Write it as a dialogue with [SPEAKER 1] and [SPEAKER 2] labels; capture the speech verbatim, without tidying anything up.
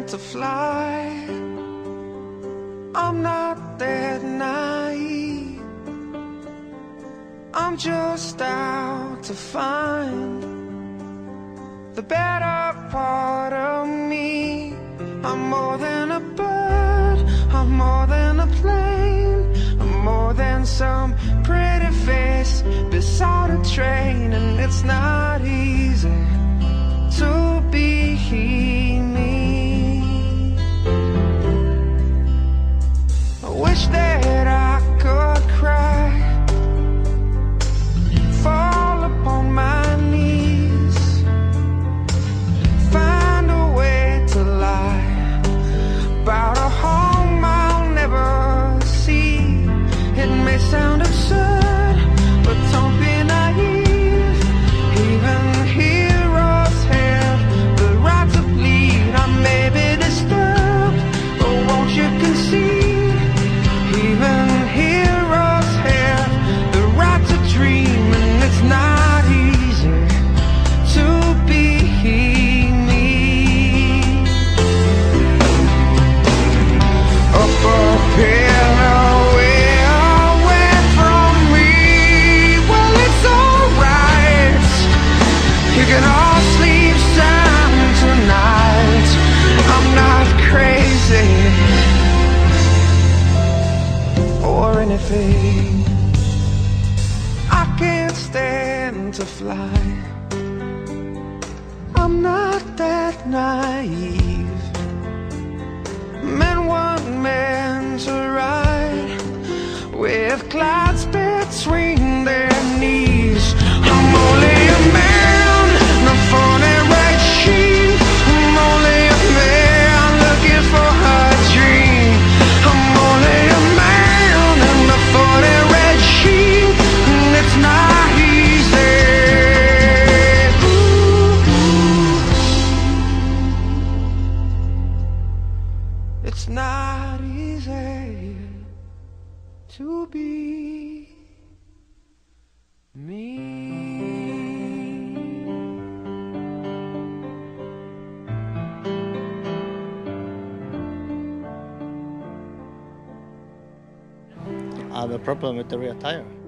[SPEAKER 1] to fly. I'm not that naive. I'm just out to find the better part of me. I'm more than a bird, I'm more than a plane, I'm more than some pretty face beside a train. And it's not easy to be me. I wish that I could cry, fall upon my knees, find a way to lie about a home I'll never see. It may sound absurd, but don't be naive. Even heroes have the right to bleed. I may be disturbed, but won't you concede? Even heroes have the right to dream. And it's not easy to be me. Up, up here, away, away from me. Well, it's alright, you can all sleep sound tonight. I'm not crazy or anything. I can't stand to fly. I'm not that naive. Men weren't meant to ride with clouds between their knees. I'm only a man, not for a red sheet. I'm only a man looking for a dream. I'm only a man and not for a red sheet. And it's not easy. Ooh. It's not easy to be me.
[SPEAKER 2] I have a problem with the rear tire.